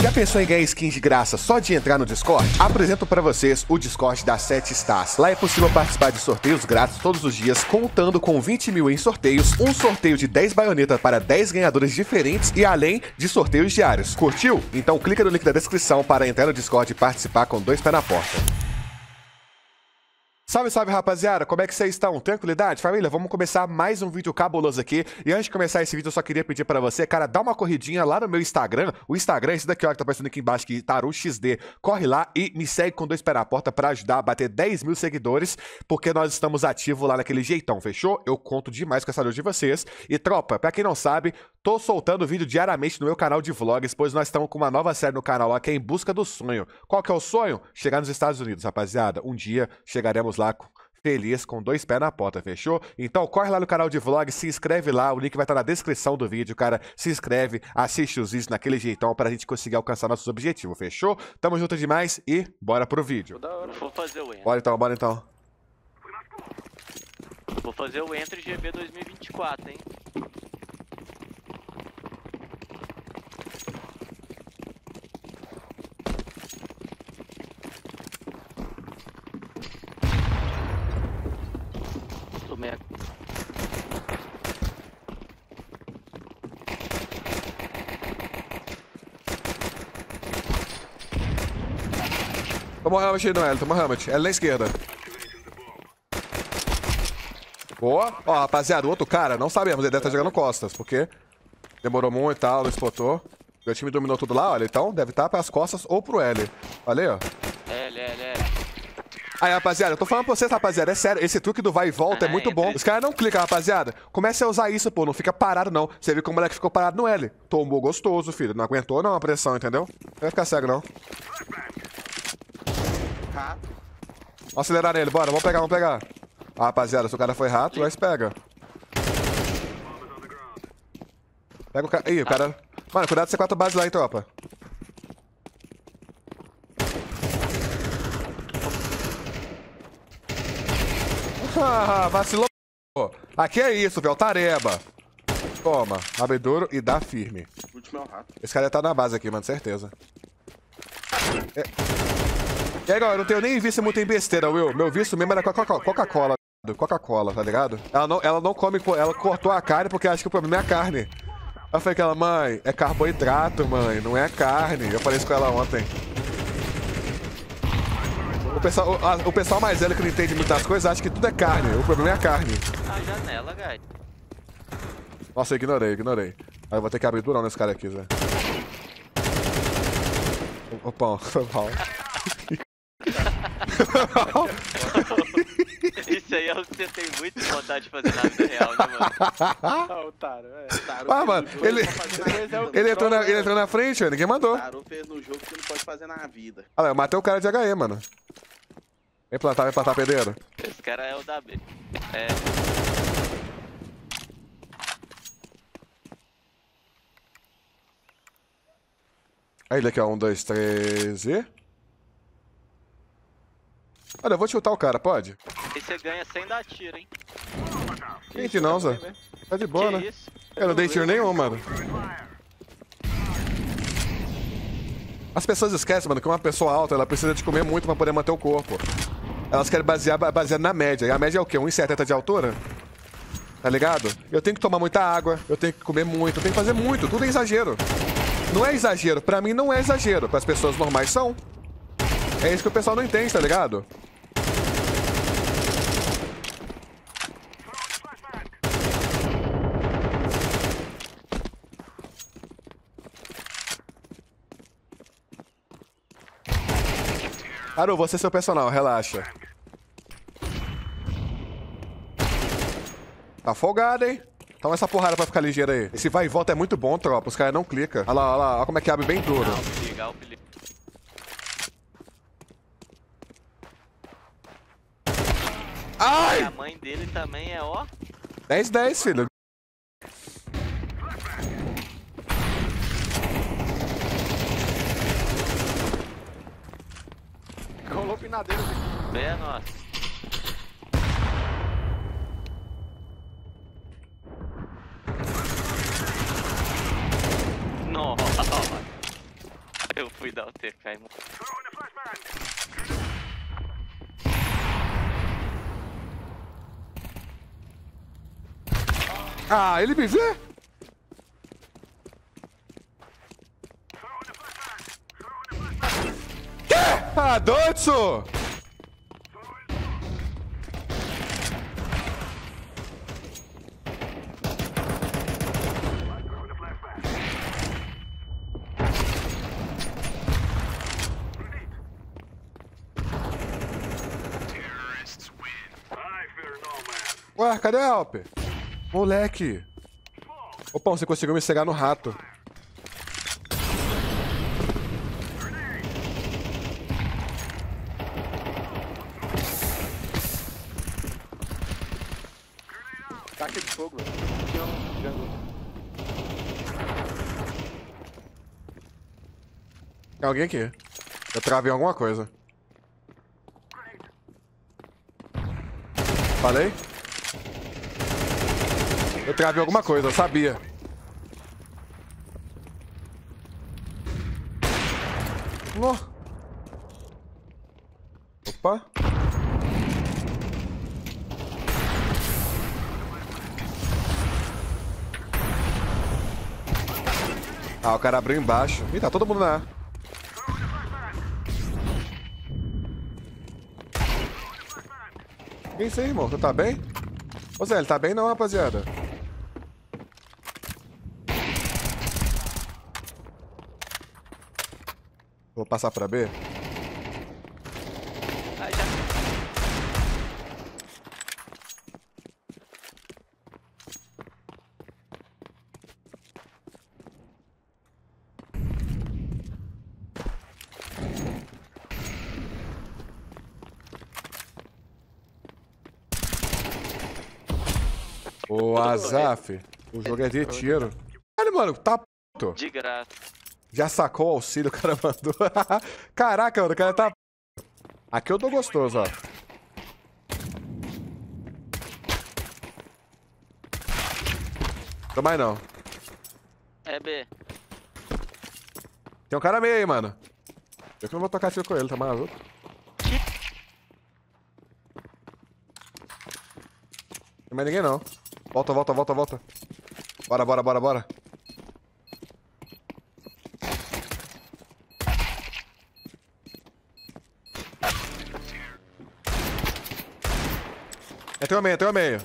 Já pensou em ganhar skins de graça só de entrar no Discord? Apresento pra vocês o Discord da 7 Stars. Lá é possível participar de sorteios grátis todos os dias, contando com 20 mil em sorteios, um sorteio de 10 baionetas para 10 ganhadores diferentes e além de sorteios diários. Curtiu? Então clica no link da descrição para entrar no Discord e participar com 2 pés na porta. Salve, salve, rapaziada, como é que vocês estão? Tranquilidade? Família, vamos começar mais um vídeo cabuloso aqui. E antes de começar esse vídeo, eu só queria pedir pra você, cara, dá uma corridinha lá no meu Instagram. O Instagram é esse daqui, ó, que tá aparecendo aqui embaixo, que TaruXD. Corre lá e me segue com 2 pés na porta pra ajudar a bater 10 mil seguidores, porque nós estamos ativos lá naquele jeitão, fechou? Eu conto demais com essa ajuda de vocês. E, tropa, pra quem não sabe, tô soltando vídeo diariamente no meu canal de vlogs, pois nós estamos com uma nova série no canal lá, que é Em Busca do Sonho. Qual que é o sonho? Chegar nos Estados Unidos, rapaziada. Um dia chegaremos lá feliz, com 2 pés na porta, fechou? Então corre lá no canal de vlog, se inscreve lá, o link vai estar na descrição do vídeo, cara. Se inscreve, assiste os vídeos naquele jeitão pra gente conseguir alcançar nossos objetivos, fechou? Tamo junto demais e bora pro vídeo. Vou fazer o Enter. Bora então. Vou fazer o Enter GB 2024, hein? Tomei a... Toma o helmet aí no L, toma o helmet. L na esquerda. Boa. Ó, rapaziada, o outro cara, não sabemos, ele deve estar jogando costas, porque demorou muito e tal, não explotou. Meu time dominou tudo lá, olha, então deve estar pras costas ou pro L. Olha aí, ó. L. Aí, rapaziada, eu tô falando pra vocês, rapaziada, é sério, esse truque do vai e volta é muito bom. Os caras não clicam, rapaziada. Comece a usar isso, pô, não fica parado, não. Você viu como o moleque ficou parado no L. Tomou gostoso, filho. Não aguentou, não, a pressão, entendeu? Não vai ficar cego, não. Vamos acelerar nele, bora, vamos pegar. Ah, rapaziada, se o cara foi rato, nós pega. Pega o cara. Ih, o cara... Mano, cuidado de C4 base lá, hein, tropa. Ah, vacilou. Aqui é isso, velho. Tareba. Toma. Abre duro e dá firme. Esse cara tá na base aqui, mano. Certeza. E aí, galera, eu não tenho nem vício muito em besteira, Will. Meu vício mesmo era Coca-Cola. Coca-Cola, tá ligado? Ela não come... Ela cortou a carne porque acha que o problema é a carne. Eu falei com ela, mãe, é carboidrato, mãe. Não é carne. Eu falei isso com ela ontem. O pessoal mais velho que não entende muitas coisas acha que tudo é carne. O problema é a carne. A janela, guys. Nossa, eu ignorei. Aí eu vou ter que abrir durão nesse cara aqui, Zé. Opa, foi mal. Isso aí é o que você tem muita vontade de fazer na vida real, né, mano? Ah, o Taro, Taro Ah, mano, ele entrou na frente, velho. Ninguém mandou. Taro fez no jogo que você não pode fazer na vida. Olha lá, eu matei o cara de HE, mano. Vem plantar, pedreiro. Esse cara é o da B. É. Aí ele aqui, ó. 1, 2, 3 e... Olha, eu vou chutar o cara, pode? E você ganha sem dar tiro, hein? Gente, não, Zé. Tá de boa, Que né? isso? Eu não dei tiro nenhum, mano. As pessoas esquecem, mano, que uma pessoa alta, ela precisa de comer muito pra poder manter o corpo. Elas querem basear na média. E a média é o quê? 1,70 de altura? Tá ligado? Eu tenho que tomar muita água, eu tenho que comer muito, eu tenho que fazer muito. Tudo é exagero. Não é exagero. Pra mim não é exagero. Para as pessoas normais são. É isso que o pessoal não entende, tá ligado? Haru, você é seu personal, relaxa. Tá folgado, hein? Toma essa porrada pra ficar ligeiro aí. Esse vai e volta é muito bom, tropa. Os caras não clicam. Olha lá, olha como é que abre bem duro. Ai! E a mãe dele também é, ó. 10-10, filho. Colou pinadeiro aqui. É, nossa. Nossa. Eu fui dar o TK, mano. Ah, ele me vê? Quê? Ah, doido, só! Ué, cadê a Alp? Moleque! Opa, você conseguiu me cegar no rato. Caixa de fogo, velho. Tinha um jungle. Tem alguém aqui. Eu travei alguma coisa. Falei? Eu travei alguma coisa, eu sabia. No. Opa. Ah, o cara abriu embaixo. Ih, tá todo mundo na A. Que isso aí, irmão? Você tá bem? Ô Zé, ele tá bem não, rapaziada? Vou passar pra B. Ah, já. Ô, Azaf, o jogo é de tiro. Olha, mano, tá puto. De graça. Já sacou o auxílio, o cara mandou. Caraca, mano, o cara tá... Aqui eu tô gostoso, ó. Tô mais não. É B. Tem um cara meio aí, mano. Eu que não vou tocar tiro com ele, tá maluco? Tem mais ninguém não. Volta, volta, volta, volta. Bora, bora, bora, bora. Entrou ao meio, entrou ao meio.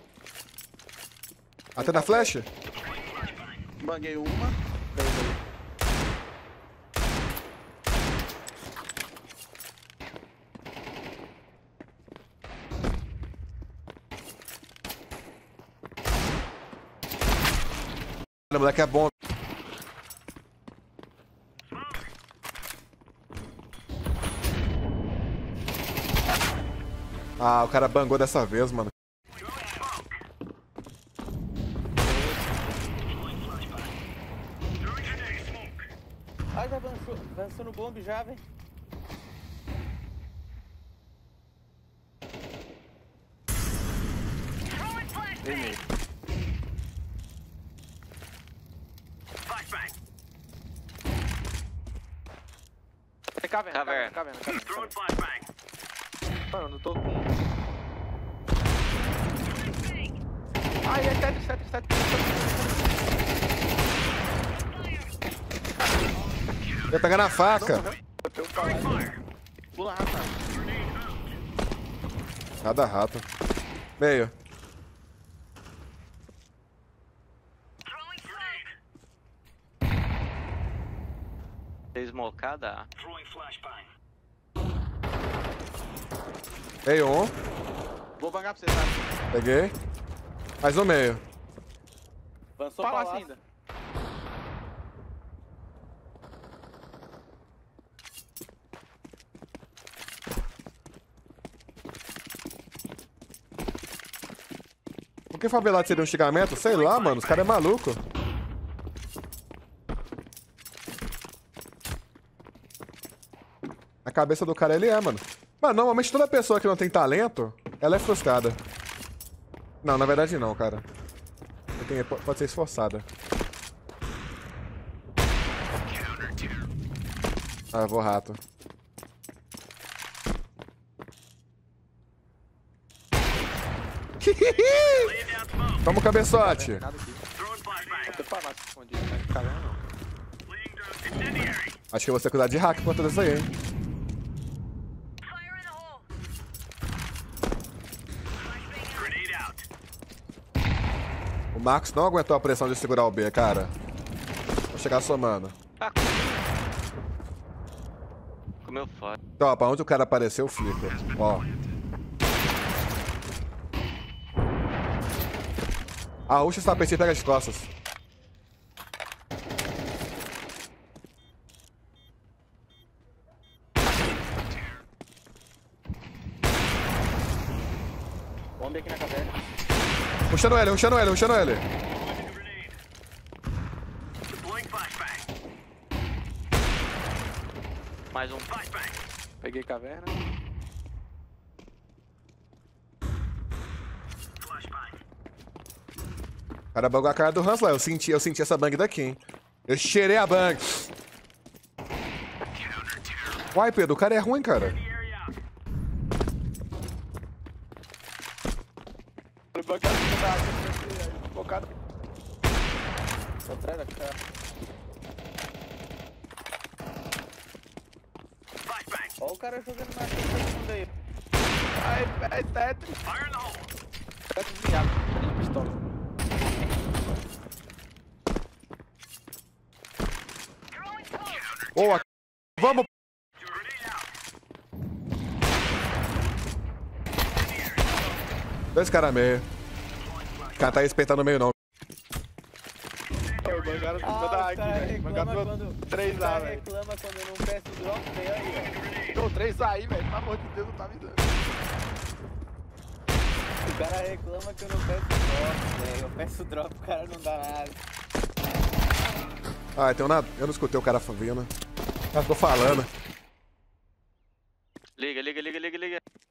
Até na flecha? Banguei uma. Veio. O moleque é bom. Ah, o cara bangou dessa vez, mano. Ah, já avançou no bombe já, velho. Caverna. Caverna. Mano, não tô com... Ai, é 7. Vai pegar na faca. Pula rápido. Nada rato. Meio. Smocada. Meio um. Vou bangar pra você, tá? Peguei. Mais um meio. Avançou Palácio palácio ainda. Por que favelado seria um xingamento? Sei lá, mano. Os caras é maluco. A cabeça do cara ele é, mano. Mano, normalmente toda pessoa que não tem talento, ela é frustrada. Não, na verdade não, cara. Pode ser esforçada. Ah, eu vou rato. Vamos, cabeçote. Nada aqui. Vou ter farmácia escondido, não é caverna não. Acho que eu vou ter cuidado de hack por tudo isso aí, hein. O Marcos não aguentou a pressão de segurar o B, cara. Vou chegar somando. Ah, comeu fora. Então, ó, pra onde o cara apareceu, fica. Ó. A Ucha está PC e pega as costas. Bomba aqui na caverna. Rushando ele, rushando ele, rushando ele. Mais um. Peguei caverna. O cara bugou a cara do Hans lá. Eu senti essa bang daqui, hein. Eu cheirei a bang. Uai, Pedro, o cara é ruim, cara. Focado. Tô atrás da cara. Ó o cara jogando na frente aí. Ai, Tetris. Tetris desviado. Tem pistola. Boa. Vamos. Dois caras meio. O cara tá respeitando no meio, não. Mangaram Ah, toda o aqui, cara velho. reclama Mangaram quando... 3 o lá, cara velho. reclama quando eu não peço drop, velho. Aí, Tô 3 aí, velho. Pelo amor de Deus, não tá avisando. ó. O cara reclama que eu não peço drop, velho. Eu peço drop, o cara não dá nada. Ah, então nada. Eu não escutei o cara vindo. Ah, tô falando. Liga.